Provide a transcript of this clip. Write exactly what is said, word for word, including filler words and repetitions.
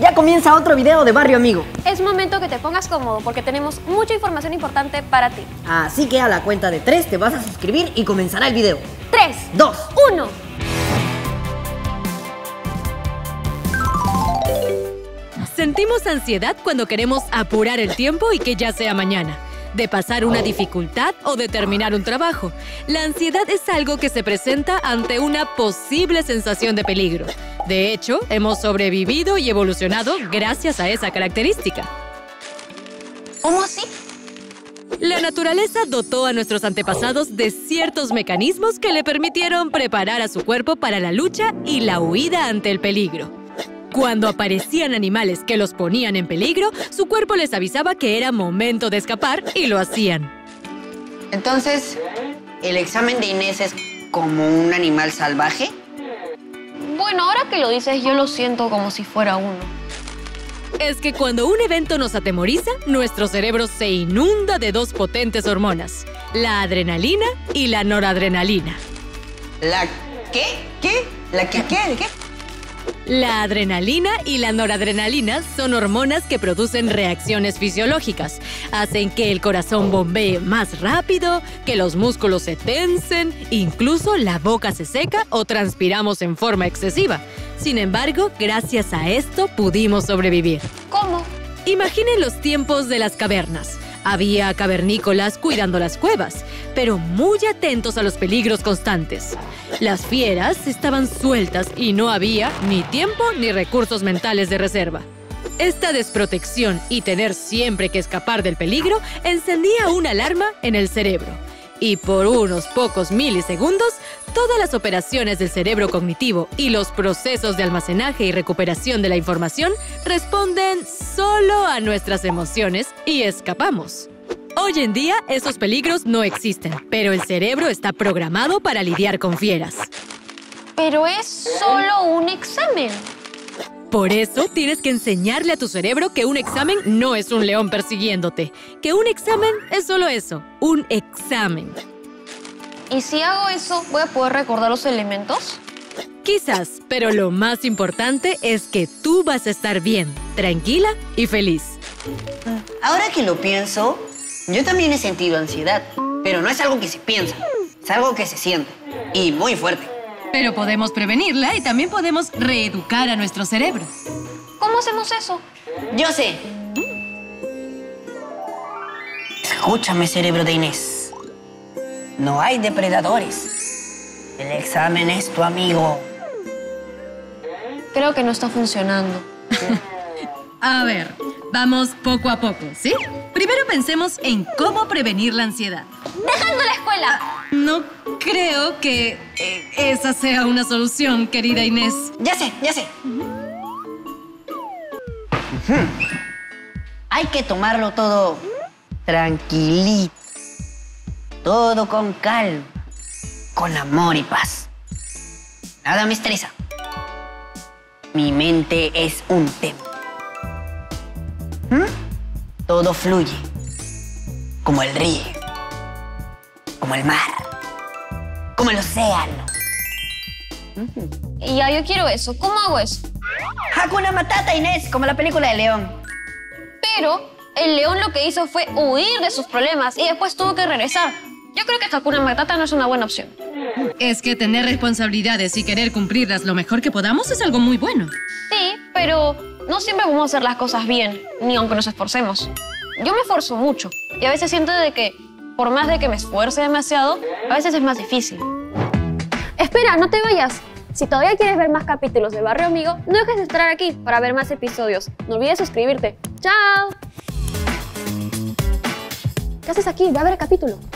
Ya comienza otro video de Barrio Amigo. Es momento que te pongas cómodo porque tenemos mucha información importante para ti. Así que a la cuenta de tres te vas a suscribir y comenzará el video. tres, dos, uno. Sentimos ansiedad cuando queremos apurar el tiempo y que ya sea mañana, de pasar una dificultad o de terminar un trabajo. La ansiedad es algo que se presenta ante una posible sensación de peligro. De hecho, hemos sobrevivido y evolucionado gracias a esa característica. ¿Cómo así? La naturaleza dotó a nuestros antepasados de ciertos mecanismos que le permitieron preparar a su cuerpo para la lucha y la huida ante el peligro. Cuando aparecían animales que los ponían en peligro, su cuerpo les avisaba que era momento de escapar y lo hacían. Entonces, ¿el examen de Inés es como un animal salvaje? Bueno, ahora que lo dices, yo lo siento como si fuera uno. Es que cuando un evento nos atemoriza, nuestro cerebro se inunda de dos potentes hormonas, la adrenalina y la noradrenalina. ¿La qué? ¿Qué? ¿La qué? ¿Qué? ¿Qué? La adrenalina y la noradrenalina son hormonas que producen reacciones fisiológicas. Hacen que el corazón bombee más rápido, que los músculos se tensen, incluso la boca se seca o transpiramos en forma excesiva. Sin embargo, gracias a esto pudimos sobrevivir. ¿Cómo? Imaginen los tiempos de las cavernas. Había cavernícolas cuidando las cuevas, pero muy atentos a los peligros constantes. Las fieras estaban sueltas y no había ni tiempo ni recursos mentales de reserva. Esta desprotección y tener siempre que escapar del peligro encendía una alarma en el cerebro. Y por unos pocos milisegundos, todas las operaciones del cerebro cognitivo y los procesos de almacenaje y recuperación de la información responden solo a nuestras emociones y escapamos. Hoy en día, esos peligros no existen, pero el cerebro está programado para lidiar con fieras. Pero es solo un examen. Por eso, tienes que enseñarle a tu cerebro que un examen no es un león persiguiéndote, que un examen es solo eso, un examen. ¿Y si hago eso, voy a poder recordar los elementos? Quizás, pero lo más importante es que tú vas a estar bien, tranquila y feliz. Ahora que lo pienso, yo también he sentido ansiedad, pero no es algo que se piensa, es algo que se siente, y muy fuerte. Pero podemos prevenirla y también podemos reeducar a nuestro cerebro. ¿Cómo hacemos eso? Yo sé. Escúchame, cerebro de Inés. No hay depredadores. El examen es tu amigo. Creo que no está funcionando. A ver, vamos poco a poco, ¿sí? Primero pensemos en cómo prevenir la ansiedad. ¡Dejando la escuela! No creo que eh, esa sea una solución, querida Inés. Ya sé, ya sé. Uh-huh. Hay que tomarlo todo tranquilito. Todo con calma. Con amor y paz. Nada me estresa. Mi mente es un templo. ¿Mm? Todo fluye. Como el río. Como el mar. Como el océano. Y ya, yo quiero eso. ¿Cómo hago eso? Hakuna Matata, Inés, como la película de León. Pero el león lo que hizo fue huir de sus problemas y después tuvo que regresar. Yo creo que Hakuna Matata no es una buena opción. Es que tener responsabilidades y querer cumplirlas lo mejor que podamos es algo muy bueno. Sí, pero no siempre podemos hacer las cosas bien, ni aunque nos esforcemos. Yo me esfuerzo mucho y a veces siento de que, por más de que me esfuerce demasiado, a veces es más difícil. Espera, no te vayas. Si todavía quieres ver más capítulos de Barrio Amigo, no dejes de esperar aquí para ver más episodios. No olvides suscribirte. ¡Chao! ¿Qué haces aquí? Ve a ver el capítulo.